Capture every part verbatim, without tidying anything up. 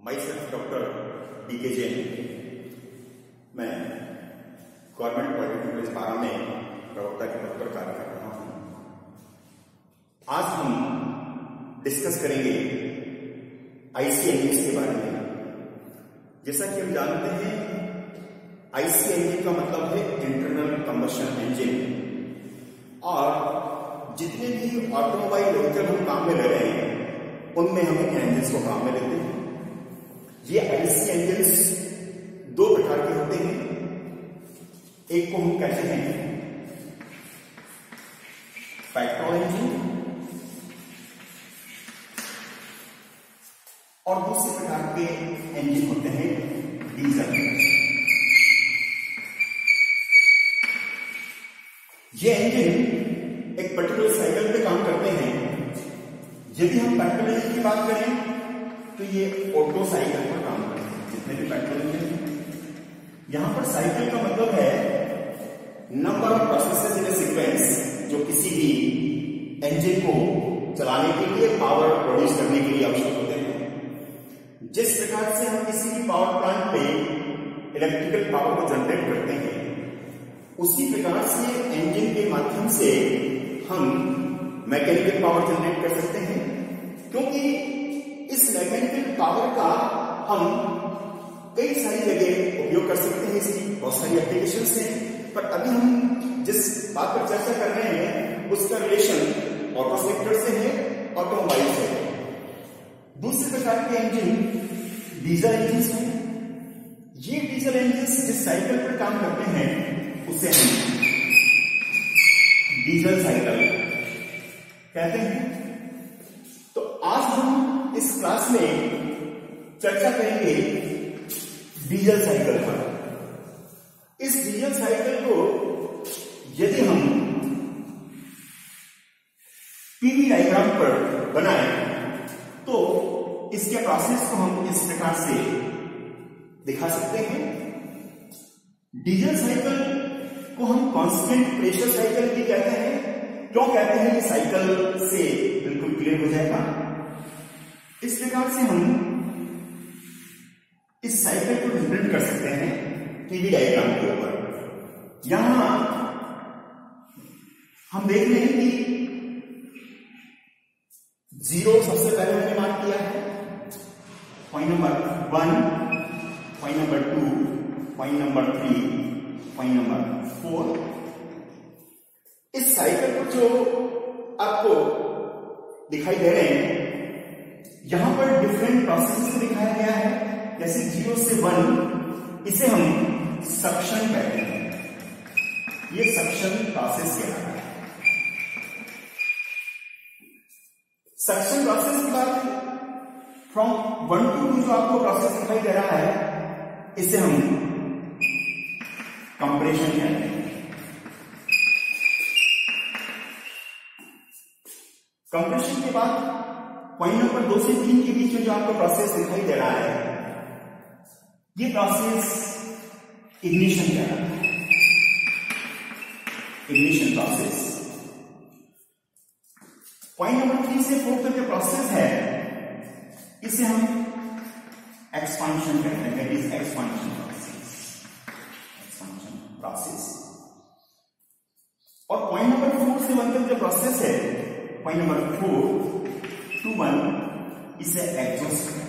My self doctor D के जैन, मैं government polytechnic college बारा में प्रवक्ता के पद पर कार्य कर रहा हूं। आज हम डिस्कस करेंगे आईसी इंजन के बारे में। जैसा कि हम जानते हैं, आईसी इंजन का मतलब है इंटरनल कंबशन इंजन, और जितने भी ऑटोमोबाइल व्हीकल हम काम में ले रहे हैं उनमें हम इन इंजन्स को काम में लेते हैं। ये आईसी इंजन्स दो प्रकार के होते हैं। एक को हम कहते हैं पेट्रोल इंजन और दूसरे प्रकार के इंजन होते हैं डीजल। ये इंजन एक पर्टिकुलर साइकिल पे काम करते हैं। यदि हम पेट्रोल इंजन की बात करें तो ये ऑटो साइकिल पर काम करते हैं। जितने भी पेट्रोल इंजन हैं, यहां पर साइकिल का मतलब है number of processes in a sequence, जो किसी भी इंजन को चलाने के लिए, पावर प्रोड्यूस करने के लिए आवश्यक होते हैं। जिस प्रकार से हम किसी भी पावर प्लांट पे इलेक्ट्रिकल पावर को जनरेट करते हैं, उसी प्रकार से इंजन के माध्यम से हम मैकेनिकल पावर जनरेट कर सकते हैं। क्योंकि इस मैकेनिकल पावर का हम कई सारी जगह उपयोग कर सकते हैं। इसकी बहुत सारी एप्लीकेशंस हैं, पर अभी हम जिस बात पर चर्चा कर रहे हैं उसका रिलेशन ऑटो सेक्टर से है, ऑटोमोबाइल से है। दूसरे प्रकार के इंजन डीजल इंजन हैं। ये डीजल इंजन जिस साइकिल पर काम करते हैं उसे हम डीजल साइकिल कहते हैं। तो आज हम इस क्लास में चर्चा करेंगे डीजल साइकिल पर। इस डीजल साइकिल को यदि हम पीवी डायग्राम पर बनाएं तो इसके प्रोसेस को हम इस प्रकार से दिखा सकते हैं। डीजल साइकिल को हम कांस्टेंट प्रेशर साइकिल भी कहते हैं। क्यों कहते हैं, ये साइकिल से बिल्कुल क्लियर हो जाएगा। इस प्रकार से हम इस साइकिल को रिप्रेजेंट कर सकते हैं पीवी डायग्राम के ऊपर। यहां हम देख रहे हैं कि जीरो सबसे पहले हमने मार्क किया है, point number one, point number two, point number three, point number four. इस साइकिल पर जो आपको दिखाई दे रहे हैं, यहां पर डिफरेंट प्रोसेसेस को दिखाया गया है। जैसे जीरो से वन, इसे हम सक्शन कहते हैं। ये सक्शन प्रोसेस कहलाता है। सक्शन प्रोसेस के बाद फ्रॉम वन टू टू जो आपको प्रोसेस दिखाई दे रहा है, इसे हम कंप्रेशन कहते हैं। कंप्रेशन के बाद पॉइंट नंबर दो से तीन के बीच में जो आपको प्रोसेस दिखाई दे रहा है, ये प्रोसेस इग्निशन कहलाता है। Ignition process. Point number three से फोर तक जो प्रोसेस है, इसे हम एक्सपांशन कहते हैं। That is expansion process. Expansion process. और पॉइंट नंबर फोर से वन तक जो प्रोसेस है, point number four to one, इसे एग्जॉस्ट करते हैं।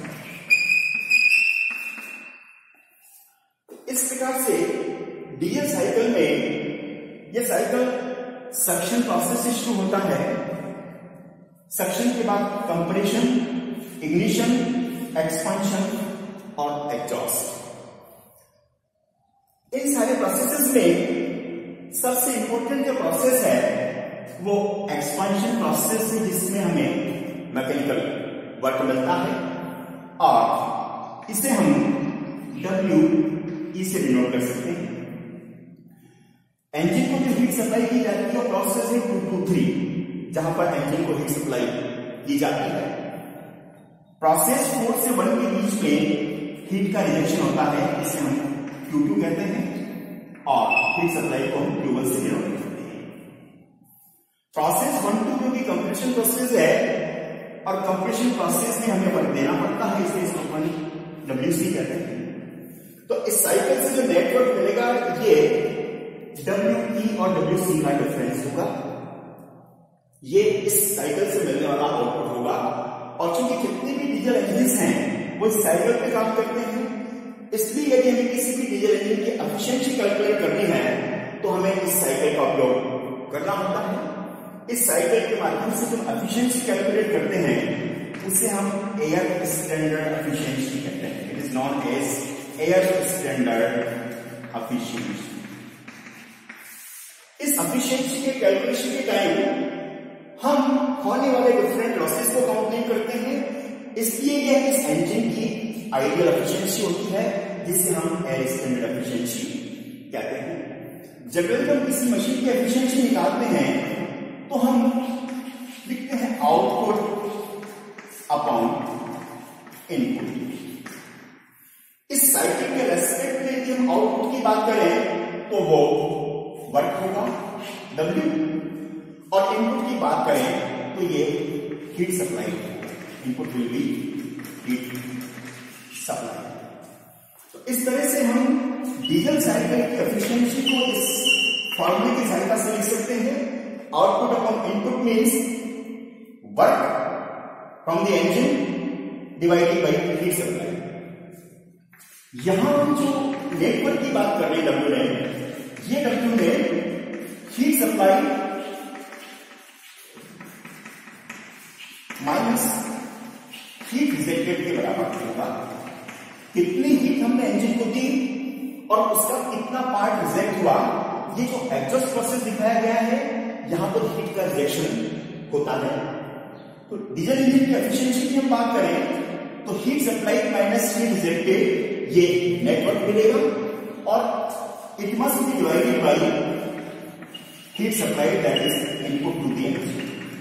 इस प्रकार से डीजल साइकिल में यह साइकिल सक्शन प्रोसेस से शुरू होता है। सक्शन के बाद कंप्रेशन, इग्निशन, एक्सपांशन और एग्जॉस्ट। इन सारे प्रोसेसेस में सबसे इंपॉर्टेंट जो प्रोसेस है वो एक्सपांशन प्रोसेस है, जिसमें हमें मैकेनिकल वर्क मिलता है और इसे हम डब्ल्यू ई से डिनोट कर सकते हैं। इंजन को जो हीट सप्लाई की जाती है वो प्रोसेस है टू टू थ्री, जहां पर इंजन को हीट सप्लाई की जाती है। प्रोसेस फोर से वन के बीच में हीट का रिजेक्शन होता है, इसे हम क्यू टू कहते हैं, और हीट सप्लाई को हम क्यू वन से डिनोट करते हैं। प्रोसेस वन टू जो कि कंप्रेशन प्रोसेस है, और कंप्रेशन प्रोसेस में हमें वर्क देना पड़ता है, इसलिए इसको अपन डब्ल्यू सी कहते हैं। तो इस साइकिल से जो नेटवर्क मिलेगा ये डब्ल्यू ई और डब्ल्यू सी का डिफरेंस होगा, ये इस साइकिल से मिलने वाला आउटपुट होगा। और चूंकि कितने भी डीजल इंजन हैं वो इस साइकिल पे काम करते हैं, इसलिए यदि हमें किसी भी डीजल इंजन की एफिशिएंसी कैलकुलेट करनी है तो हमें इस साइकिल का उपयोग करना होता है। इस साइकिल के माध्यम से जो एफिशिएंसी कैलकुलेट करते हैं उसे हम एयर स्टैंडर्ड एफिशिएंसी कहते हैं। It is known as air standard efficiency. इस एफिशिएंसी के कैलकुलेशन के टाइम हम होने वाले डिफरेंट लॉसेस को काउंट नहीं करते हैं, इसलिए यह इस इंजन की आइडियल एफिशिएंसी होती है जिसे हम एयर स्टैंडर्ड एफिशिएंसी कहते हैं। जब हम किसी मशीन की एफिशिएंसी निकालते हैं तो हम लिखते हैं आउटपुट अपॉन इनपुट। इस साइकिल के रेस्पेक्ट में यदि हम आउटपुट की बात करें तो वो वर्क होगा W, और इनपुट की बात करें तो ये हीट सप्लाई होगा। Input will be heat supply. तो इस तरह से हम डीजल साइकिल की एफिशिएंसी को इस फॉर्मूले की सहायता से लिख सकते हैं। Output upon input means work from the engine divided by heat supply. यहां हम जो नेटवर्क की बात कर रहे हैं डब्ल्यू में, ये डब्ल्यू में heat supply minus heat rejected के बराबर होगा। कितनी हीट हमने इंजन को दी और उसका कितना पार्ट रिजेक्ट हुआ, ये जो एग्जॉस्ट प्रोसेस दिखाया गया है यहां पर हीट का रिजेक्शन होता है। तो डीजल इंजन की एफिशिएंसी की हम बात करें तो heat supply minus heat rejected ये नेटवर्क मिलेगा और it must be divided by heat supply that is input to the engine.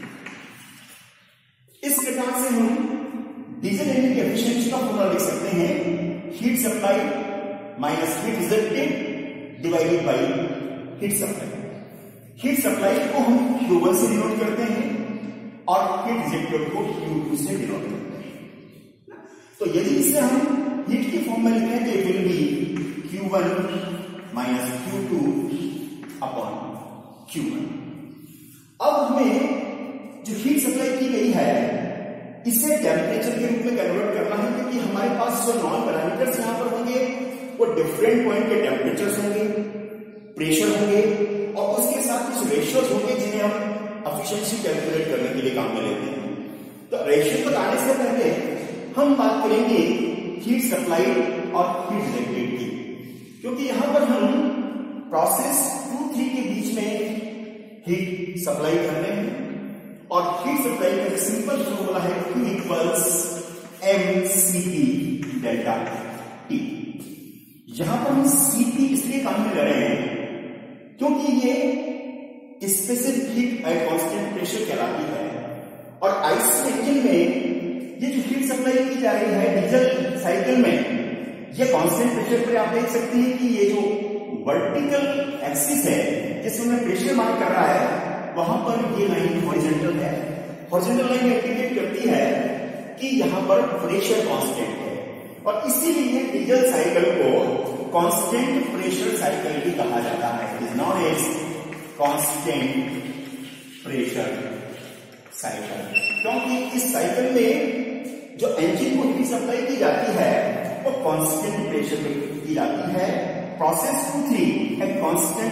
इस प्रकार से हम डीजल इंजन की एफिशिएंसी का फॉर्मूला लिख सकते हैं, heat supply minus heat rejected divided by heat supply. Heat supply को हम क्यू वन से डिनोट करते हैं और हीट रिजेक्टेड को क्यू टू से डिनोट करते हैं। तो यदि इसे हम हीट की फॉर्म में लिखें तो it will be Q one minus Q two upon Q one. अब हमें जो हीट सप्लाई की गई है इसे टेम्परेचर के रूप में कन्वर्ट करना है, क्योंकि हमारे पास जो नॉन पैरामीटर्स यहां पर होंगे वो डिफरेंट पॉइंट के टेम्परेचर्स होंगे, प्रेशर होंगे और उसके साथ कुछ रेशियोज होंगे जिन्हें हम एफिशिएंसी कैलकुलेट करने के लिए काम में लेते हैं। तो रेशियो तक आने से पहले हम बात करेंगे हीट सप्लाई और हीट रिजेक्टेड की, क्योंकि यहां पर हम प्रोसेस टू थ्री के बीच में हीट सप्लाई कर रहे हैं और हीट सप्लाई का सिंपल फॉर्मूला है Q equals M C P delta T. यहां पर हम सीपी इसलिए काम में ले रहे हैं क्योंकि ये specific heat at constant pressure कहलाती है, और आईसी इंजन में ये जो हीट सप्लाई की जा रही है डीजल साइकिल में, ये कांस्टेंट प्रेशर पर आप देख सकते हैं कि ये जो वर्टिकल एक्सिस है जिसमें प्रेशर मार्क कर रहा है वहां पर ये लाइन हॉरिजॉन्टल है। हॉरिजॉन्टल लाइन इंडिकेट करती है कि यहां पर प्रेशर कांस्टेंट है और इसीलिए डीजल साइकिल को कांस्टेंट प्रेशर साइकिल भी कहा जाता है। It is known as constant pressure cycle, क्योंकि इस साइकिल में जो इंजन को हीट सप्लाई की जाती है वो कांस्टेंट प्रेशर पे की जाती है। प्रोसेस टू थ्री है कांस्टेंट